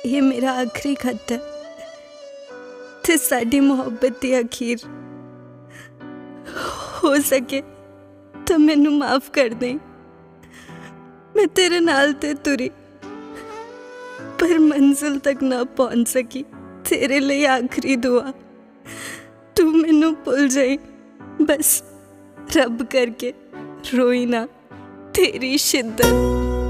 ये मेरा आखिरी खत है ते साडी मोहब्बत दी अखीर। हो सके तो मैनू माफ कर दे, मैं तेरे नाल ते तुरी पर मंजिल तक ना पहुंच सकी। तेरे लिए आखिरी दुआ, तू मैनू भुल जाई बस, रब करके रोई ना तेरी शिद्दत।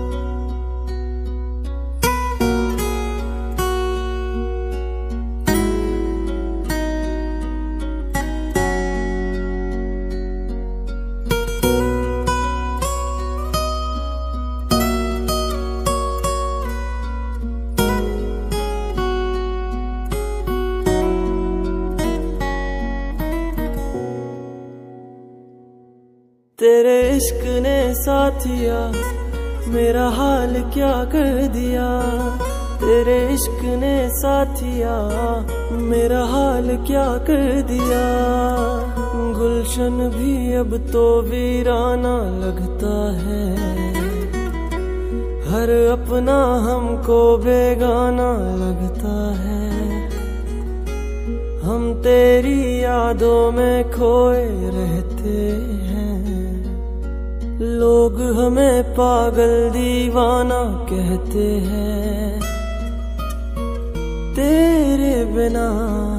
तेरे इश्क ने साथिया मेरा हाल क्या कर दिया। तेरे इश्क ने साथिया मेरा हाल क्या कर दिया। गुलशन भी अब तो वीराना लगता है, हर अपना हमको बेगाना लगता है। हम तेरी यादों में खोए रहते हैं, लोग हमें पागल दीवाना कहते हैं। तेरे बिना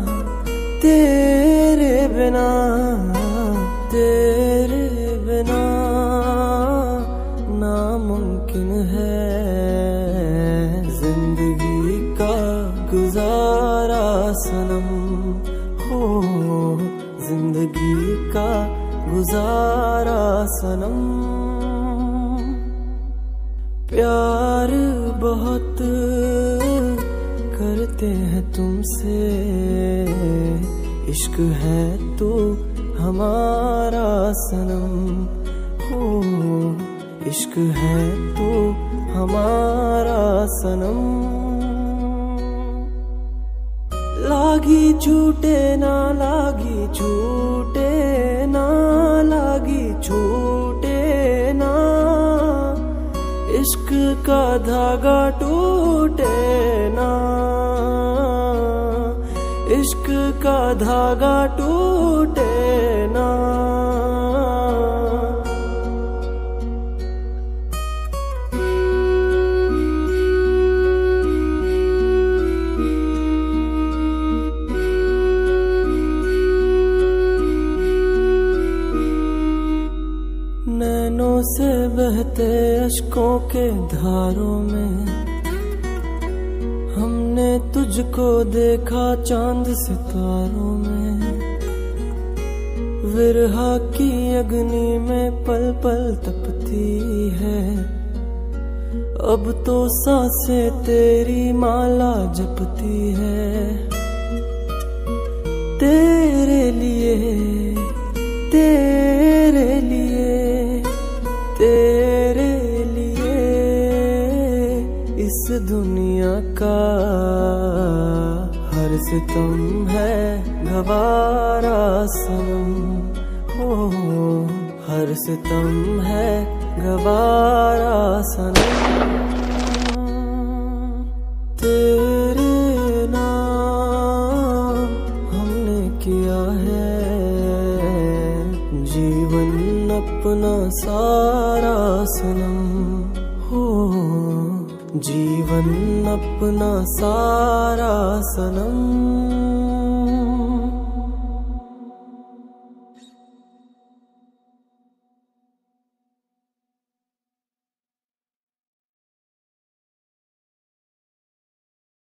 तेरे बिना तेरे बिना नामुमकिन है जिंदगी का गुजारा सनम। हो जिंदगी का गुजारा सनम। प्यार बहुत करते हैं तुमसे, इश्क है तो हमारा सनम। हो इश्क है तो हमारा सनम। लागी छूटे ना लागी छूटे ना लागी छूटे ना, इश्क का धागा टूटे ना। इश्क का धागा टूटे ना। नैनों से बहते अश्कों के धारों में हमने तुझको देखा चांद सितारों में। विरहा की अग्नि में पल पल तपती है, अब तो सांसें तेरी माला जपती है। तेरे लिए तेरे लिए तेरे लिए इस दुनिया का हर सितम है गवारा सनम। हो हर सितम है गवारा सनम। तेरे नाम हमने किया है जीवन अपना सारा सनम। हो जीवन अपना सारा सनम।